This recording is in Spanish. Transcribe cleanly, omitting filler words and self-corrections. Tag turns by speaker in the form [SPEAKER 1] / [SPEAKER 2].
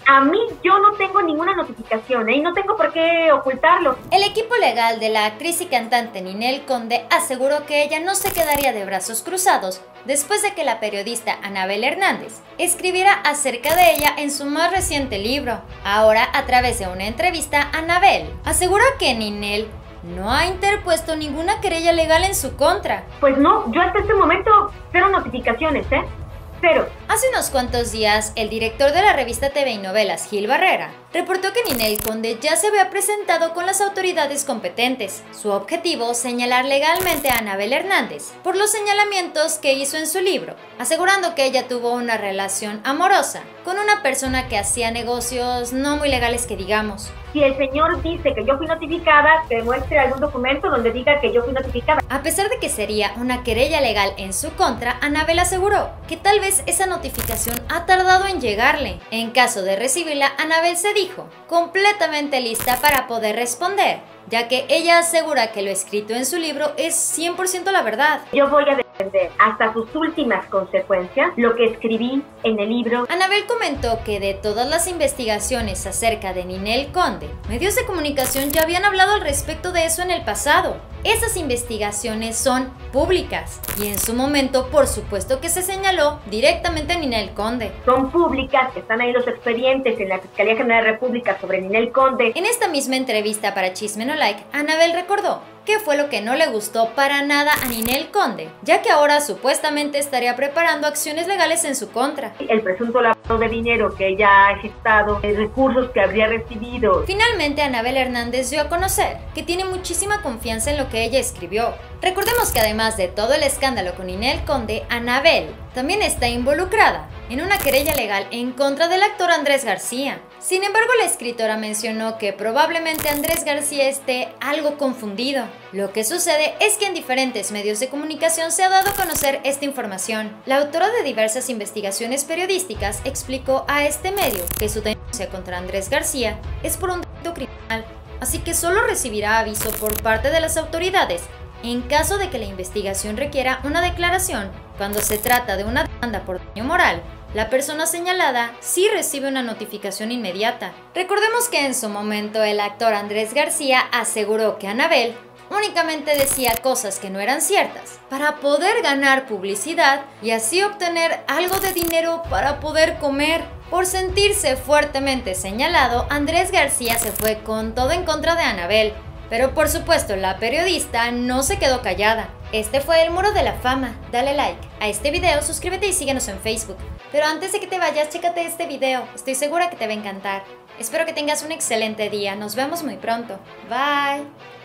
[SPEAKER 1] A mí yo no tengo ninguna notificación, ¿eh? Y no tengo por qué ocultarlo.
[SPEAKER 2] El equipo legal de la actriz y cantante Ninel Conde aseguró que ella no se quedaría de brazos cruzados después de que la periodista Anabel Hernández escribiera acerca de ella en su más reciente libro. Ahora, a través de una entrevista, Anabel aseguró que Ninel no ha interpuesto ninguna querella legal en su contra.
[SPEAKER 1] Pues no, yo hasta este momento cero notificaciones, ¿eh? Cero.
[SPEAKER 2] Hace unos cuantos días, el director de la revista TV y Novelas, Gil Barrera, reportó que Ninel Conde ya se había presentado con las autoridades competentes. Su objetivo, señalar legalmente a Anabel Hernández por los señalamientos que hizo en su libro, asegurando que ella tuvo una relación amorosa con una persona que hacía negocios no muy legales que digamos.
[SPEAKER 1] Si el señor dice que yo fui notificada, que muestre algún documento donde diga que yo fui notificada.
[SPEAKER 2] A pesar de que sería una querella legal en su contra, Anabel aseguró que tal vez esa notificación ha tardado en llegarle. En caso de recibirla, Anabel se dijo completamente lista para poder responder, ya que ella asegura que lo escrito en su libro es 100% la verdad.
[SPEAKER 1] Yo voy a defender hasta sus últimas consecuencias lo que escribí en el libro.
[SPEAKER 2] Anabel comentó que de todas las investigaciones acerca de Ninel Conde, medios de comunicación ya habían hablado al respecto de eso en el pasado. Esas investigaciones son públicas y en su momento por supuesto que se señaló directamente a Ninel Conde.
[SPEAKER 1] Son públicas, están ahí los expedientes en la Fiscalía General de la República sobre Ninel Conde.
[SPEAKER 2] En esta misma entrevista para Chisme No Like, Anabel recordó qué fue lo que no le gustó para nada a Ninel Conde, ya que ahora supuestamente estaría preparando acciones legales en su contra.
[SPEAKER 1] El presunto lavado de dinero que ella ha gestado, recursos que habría recibido.
[SPEAKER 2] Finalmente, Anabel Hernández dio a conocer que tiene muchísima confianza en lo que ella escribió. Recordemos que además de todo el escándalo con Ninel Conde, Anabel también está involucrada en una querella legal en contra del actor Andrés García. Sin embargo, la escritora mencionó que probablemente Andrés García esté algo confundido. Lo que sucede es que en diferentes medios de comunicación se ha dado a conocer esta información. La autora de diversas investigaciones periodísticas explicó a este medio que su denuncia contra Andrés García es por un delito criminal, así que solo recibirá aviso por parte de las autoridades en caso de que la investigación requiera una declaración. Cuando se trata de una demanda por daño moral, la persona señalada sí recibe una notificación inmediata. Recordemos que en su momento el actor Andrés García aseguró que Anabel únicamente decía cosas que no eran ciertas para poder ganar publicidad y así obtener algo de dinero para poder comer. Por sentirse fuertemente señalado, Andrés García se fue con todo en contra de Anabel. Pero por supuesto, la periodista no se quedó callada. Este fue el Muro de la Fama. Dale like a este video, suscríbete y síguenos en Facebook. Pero antes de que te vayas, chécate este video. Estoy segura que te va a encantar. Espero que tengas un excelente día. Nos vemos muy pronto. Bye.